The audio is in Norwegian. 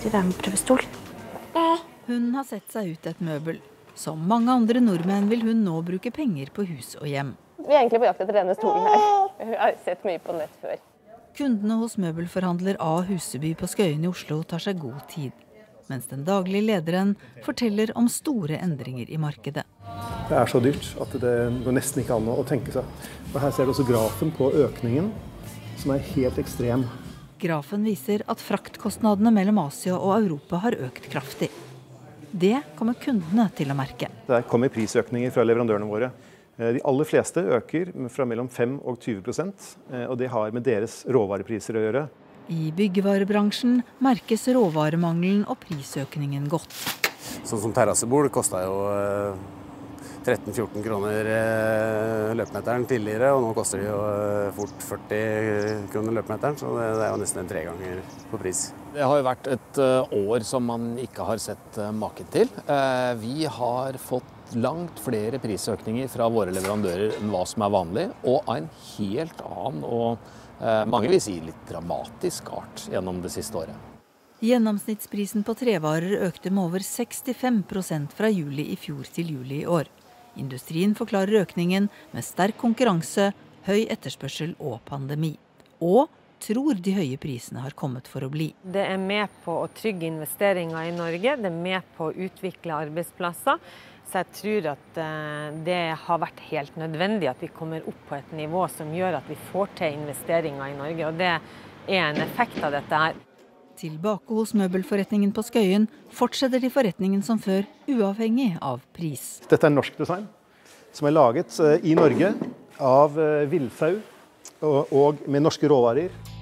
de være med prøvestol. Hun har sett seg ut et møbel. Som mange andre nordmenn vil hun nå bruke penger på hus og hjem. Vi er egentlig på jakt etter denne stolen her. Jeg har sett mye på nett før. Kundene hos møbelforhandler A. Huseby på Skøyen i Oslo tar seg god tid. Mens den daglige lederen forteller om store endringer i markedet. Det er så dyrt at det går nesten ikke an å tenke seg. Og her ser du også grafen på økningen, som er helt ekstrem. Grafen viser at fraktkostnadene mellom Asia og Europa har økt kraftig. Det kommer kundene til å merke. Der kommer prisøkninger fra leverandørene våre. De aller fleste øker fra mellom 5 og 20%, og det har med deres råvarepriser å gjøre. I byggevarebransjen merkes råvaremangelen og prisøkningen godt. Sånn som terrassebord kostet jo 13-14 kroner løpemeteren tidligere, og nå koster det jo fort 40 kroner løpemeteren, så det er jo nesten en 3 ganger på pris. Det har jo vært et år som man ikke har sett maken til. Vi har fått langt flere prisøkninger fra våre leverandører enn hva som er vanlig, og av en helt annen og mange vil si litt dramatisk art gjennom det siste året. Gjennomsnittsprisen på trevarer økte med over 65% fra juli i fjor til juli i år. Industrien forklarer økningen med sterk konkurranse, høy etterspørsel og pandemi. Og tror de høye prisene har kommet for å bli. Det er med på å trygge investeringer i Norge, det er med på å utvikle arbeidsplasser. Så jeg tror at det har vært helt nødvendig at vi kommer opp på et nivå som gjør at vi får til investeringer i Norge, og det er en effekt av dette her. Tilbake hos møbelforretningen på Skøyen fortsetter de forretningen som før, uavhengig av pris. Dette er norsk design, som er laget i Norge av villsau og med norske råvarer.